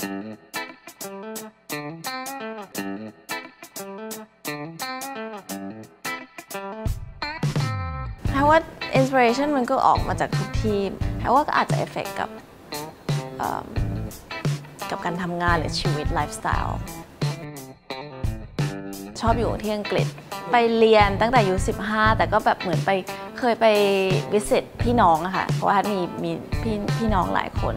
เพราะว่า inspiration มันก็ออกมาจากทุกที่เพราะว่าก็อาจจะเอฟเฟกต์กับการทำงานหรือชีวิตไลฟ์สไตล์ชอบอยู่ที่อังกฤษไปเรียนตั้งแต่อายุ15แต่ก็แบบเหมือนเคยไปวิสิตพี่น้องอะค่ะเพราะว่ามีพี่น้องหลายคน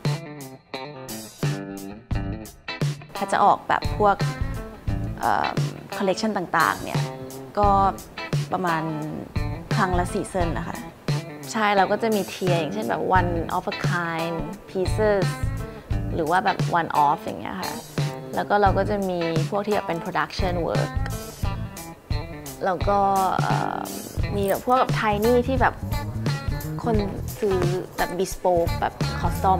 ถ้าจะออกแบบพวกคอลเลกชันต่างๆเนี่ยก็ประมาณครั้งละซีซั่นนะคะใช่เราก็จะมีเทียร์อย่างเช่นแบบ one of a kind pieces หรือว่าแบบ one off อย่างเงี้ยค่ะแล้วก็เราก็จะมีพวกที่แบบเป็น production work แล้วก็มีแบบพวกแบบ tiny ที่แบบคนซื้อแบบ bespoke แบบ custom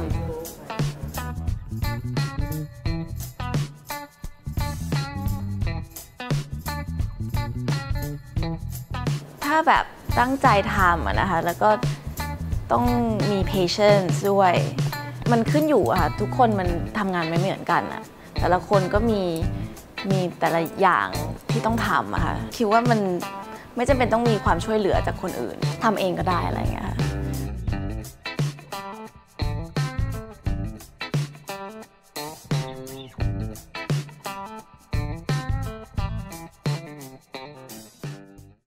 ถ้าแบบตั้งใจทำนะคะแล้วก็ต้องมี patience ด้วยมันขึ้นอยู่อะค่ะทุกคนมันทำงานไม่เหมือนกันอะแต่ละคนก็มีแต่ละอย่างที่ต้องทำอะค่ะคิดว่ามันไม่จำเป็นต้องมีความช่วยเหลือจากคนอื่นทำเองก็ได้อะไรอย่างเงี้ยค่ะ